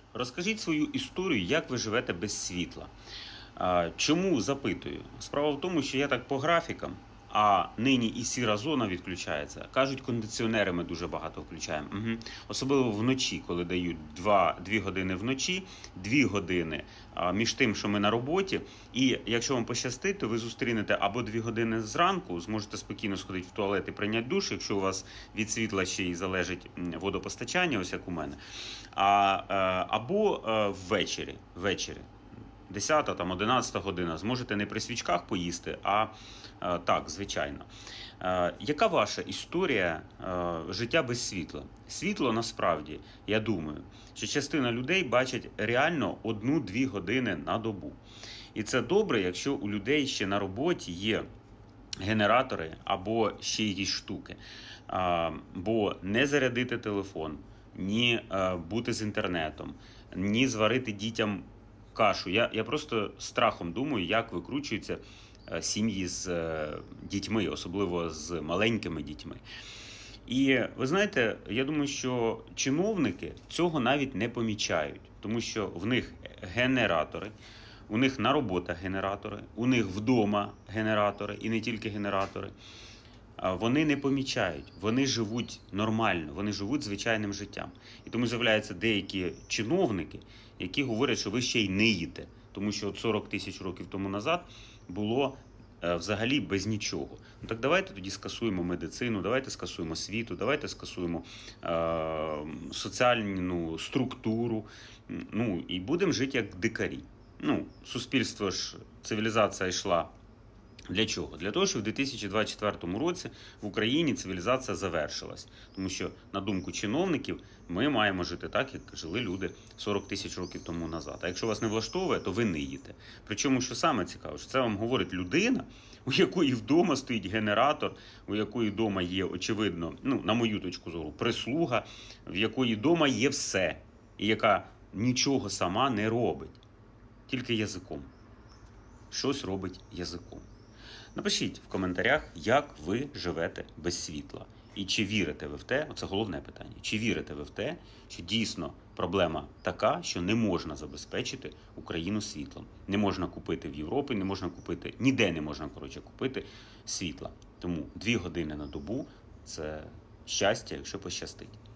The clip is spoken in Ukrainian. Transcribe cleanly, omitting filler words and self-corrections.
Розкажіть свою історію, як ви живете без світла. Чому запитую? Справа в тому, що я так по графікам, а нині і сіра зона відключається. Кажуть, кондиціонери ми дуже багато включаємо. Особливо вночі, коли дають 2 години вночі, 2 години між тим, що ми на роботі. І якщо вам пощастить, то ви зустрінете або 2 години зранку, зможете спокійно сходити в туалет і прийняти душ, якщо у вас від світла ще й залежить водопостачання, ось як у мене. Або ввечері. 10-та, там 11-та година, зможете не при свічках поїсти, а так, звичайно. Яка ваша історія життя без світла? Світло, насправді, я думаю, що частина людей бачать реально 1-2 години на добу. І це добре, якщо у людей ще на роботі є генератори або ще якісь штуки. Бо не зарядити телефон, ні бути з інтернетом, ні зварити дітям кашу. Я просто страхом думаю, як викручуються сім'ї з дітьми, особливо з маленькими дітьми. І ви знаєте, я думаю, що чиновники цього навіть не помічають, тому що в них генератори, у них на роботах генератори, у них вдома генератори і не тільки генератори. Вони не помічають, вони живуть нормально, вони живуть звичайним життям. І тому з'являються деякі чиновники, які говорять, що ви ще й ниєте, тому що 40 тисяч років тому назад було взагалі без нічого. Ну так давайте тоді скасуємо медицину, давайте скасуємо освіту, давайте скасуємо соціальну структуру, і будемо жити як дикарі. Суспільство ж, цивілізація йшла. Для чого? Для того, що в 2024 році в Україні цивілізація завершилась. Тому що, на думку чиновників, ми маємо жити так, як жили люди 40 тисяч років тому назад. А якщо вас не влаштовує, то ви ниєте. Причому, що саме цікаво, що це вам говорить людина, у якої вдома стоїть генератор, у якої вдома є, очевидно, на мою точку зору, прислуга, в якої вдома є все, і яка нічого сама не робить. Тільки язиком. Щось робить язиком. Напишіть в коментарях, як ви живете без світла. І чи вірите ви в те, оце головне питання, чи вірите ви в те, що дійсно проблема така, що не можна забезпечити Україну світлом. Не можна купити в Європі, не можна купити, ніде не можна, купити світла. Тому 2 години на добу – це щастя, якщо пощастить.